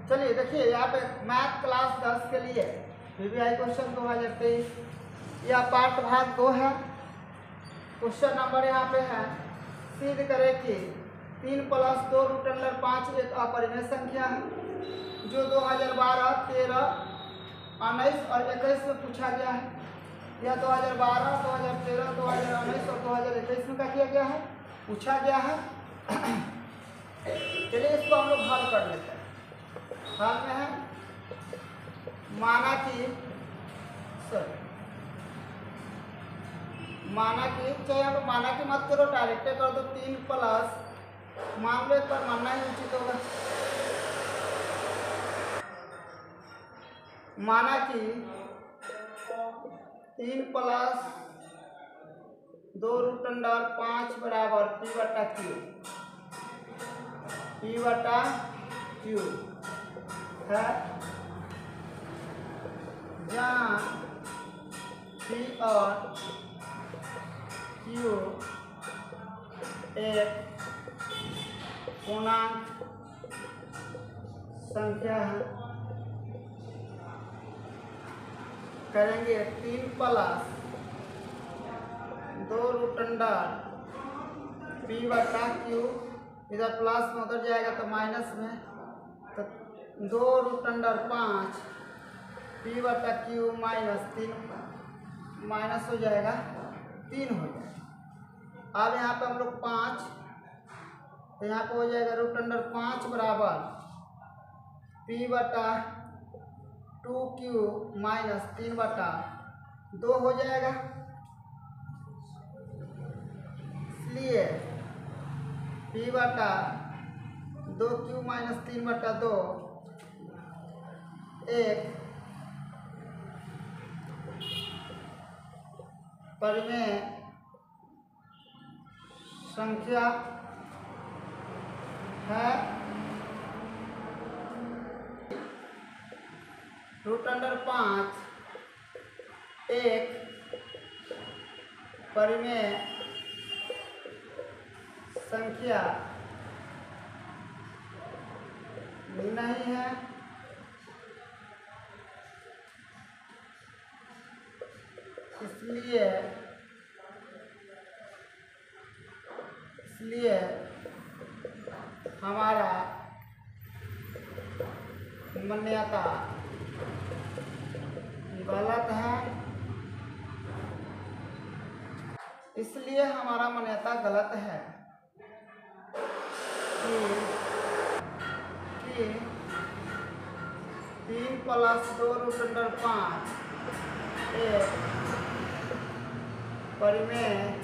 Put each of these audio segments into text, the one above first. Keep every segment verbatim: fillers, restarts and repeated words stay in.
चलिए देखिए यहाँ पे मैथ क्लास दस के लिए पीवीआई क्वेश्चन दो हज़ार तेईस, यह पार्ट भाग दो है। क्वेश्चन नंबर यहाँ पे है, सिद्ध करें कि तीन प्लस दो रूट अंडर पाँच एक अपरिमेय संख्या है जो दो हज़ार बारह, तेरह, उन्नीस और इक्कीस में पूछा गया है। यह दो हज़ार बारह, दो हज़ार तेरह, दो हज़ार उन्नीस और दो हज़ार इक्कीस में क्या किया गया है, पूछा गया है। चलिए इसको हम लोग हल कर लेते हैं। हल में है माना कि सर माना कि चाहे हम माना कि मत करो, डायरेक्ट कर दो। तीन प्लस मान लो, एक बार मानना ही उचित होगा। माना कि तीन प्लस दो रूट अंडर पाँच बराबर पी बटा क्यू, पी बटा क्यू है, जहाँ पी और क्यू एक पूर्णांक संख्या है। करेंगे तीन प्लस दो रूट अंडर पी बटा क्यू, इधर प्लस में उधर जाएगा तो माइनस में, तो दो रूट अंडर पाँच पी बटा क्यू माइनस तीन, माइनस हो जाएगा तीन हो जाएगा। अब यहाँ पे हम लोग पाँच, तो यहाँ पे हो जाएगा रूट अंडर पाँच बराबर पी बटा टू क्यू माइनस तीन बटा दो हो जाएगा। इसलिए पी बटा दो क्यू माइनस तीन बटा दो एक परिमेय संख्या है। रूट अंडर पाँच एक परिमेय संख्या नहीं है। इसलिए इसलिए हमारा मान्यता गलत है। इसलिए हमारा मान्यता गलत है कि कि तीन प्लस दो रूट अंडर पाँच एक परिमेय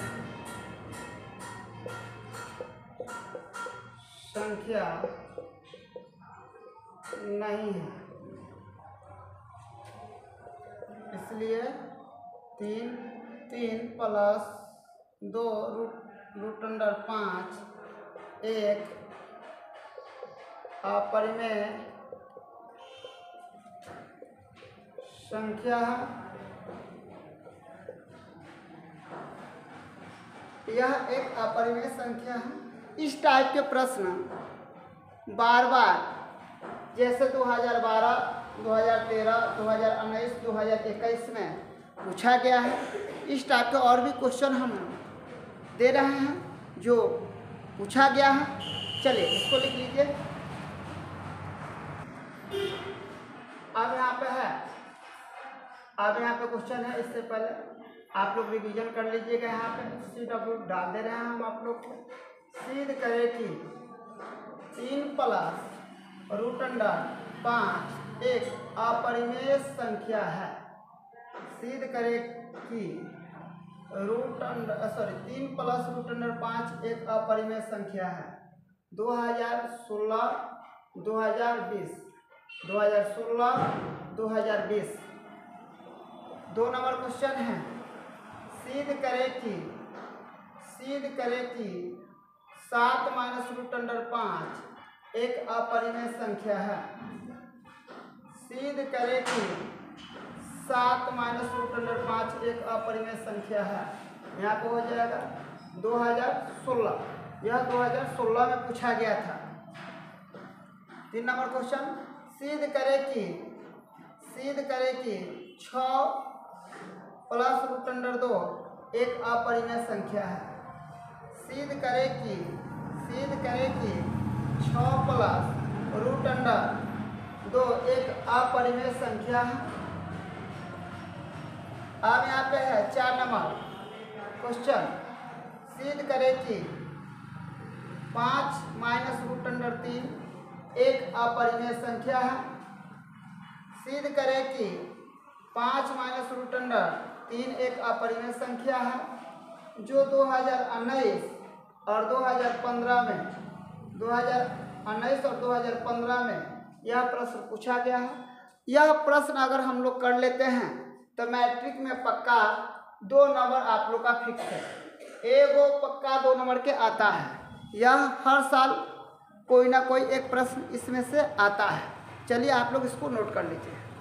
संख्या नहीं है। इसलिए तीन तीन प्लस दो रूट रूट अंडर पाँच एक अपरिमेय संख्या है। यह एक अपरिमेय संख्या है। इस टाइप के प्रश्न बार बार जैसे दो हज़ार बारह, दो हज़ार तेरह, दो हज़ार उन्नीस, दो हज़ार इक्कीस में पूछा गया है। इस टाइप के और भी क्वेश्चन हम दे रहे हैं जो पूछा गया है। चलिए इसको लिख लीजिए। अब यहाँ पे है, अब यहाँ पे क्वेश्चन है। इससे पहले आप लोग रिवीजन कर लीजिएगा। यहाँ पे सी डब्ल्यू डाल दे रहे हैं हम आप लोग को। सिद्ध करें कि तीन प्लस रूट अंडर पाँच एक अपरिमेय संख्या है। सिद्ध करें कि रूट अंडर सॉरी तीन प्लस रूट अंडर पाँच एक अपरिमेय संख्या है। दो हज़ार सोलह, दो हज़ार बीस, दो हज़ार सोलह, दो हज़ार बीस। दो नंबर क्वेश्चन है, सिद्ध करें कि सिद्ध करें कि सात माइनस रूट अंडर पाँच एक अपरिमेय संख्या है। सिद्ध करें कि सात माइनस रूट अंडर पाँच एक अपरिमेय संख्या है। यहाँ पे हो जाएगा दो हज़ार सोलह, यह दो हज़ार सोलह में पूछा गया था। तीन नंबर क्वेश्चन, सिद्ध करे कि सिद्ध करे कि छः प्लस रूट अंडर दो एक अपरिमेय संख्या है। सिद्ध करे कि सिद्ध करे कि छः प्लस रूट अंडर दो एक अपरिमेय संख्या है। अब यहाँ पे है चार नंबर क्वेश्चन, सिद्ध करे कि पाँच माइनस रूट अंडर तीन एक अपरिमेय संख्या है। सिद्ध करे कि पाँच माइनस रूट अंडर तीन एक अपरिमेय संख्या है जो दो हज़ार उन्नीस और दो हज़ार पंद्रह में दो हज़ार उन्नीस और दो हज़ार पंद्रह में यह प्रश्न पूछा गया है। यह प्रश्न अगर हम लोग कर लेते हैं तो मैट्रिक में पक्का दो नंबर आप लोग का फिक्स है। एगो पक्का दो नंबर के आता है। यह हर साल कोई ना कोई एक प्रश्न इसमें से आता है। चलिए आप लोग इसको नोट कर लीजिए।